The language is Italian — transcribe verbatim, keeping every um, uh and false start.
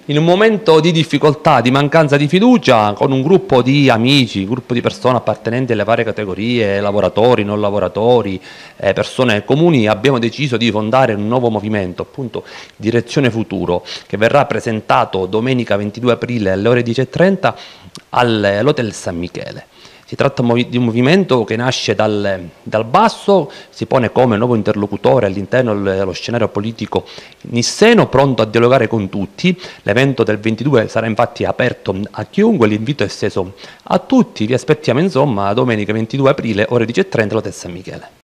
In un momento di difficoltà, di mancanza di fiducia, con un gruppo di amici, un gruppo di persone appartenenti alle varie categorie, lavoratori, non lavoratori, eh, persone comuni, abbiamo deciso di fondare un nuovo movimento, appunto Direzione Futuro, che verrà presentato domenica ventidue aprile alle ore dieci e trenta all'Hotel San Michele. Si tratta di un movimento che nasce dal, dal basso, si pone come nuovo interlocutore all'interno dello scenario politico nisseno, pronto a dialogare con tutti. L'evento del ventidue sarà infatti aperto a chiunque, l'invito è esteso a tutti. Vi aspettiamo insomma domenica ventidue aprile, ore dieci e trenta, all'Hotel San Michele.